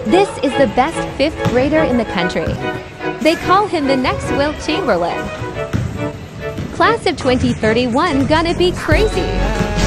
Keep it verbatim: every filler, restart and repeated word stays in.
This is the best fifth grader in the country. They call him the next Wilt Chamberlain. Class of twenty thirty-one gonna be crazy.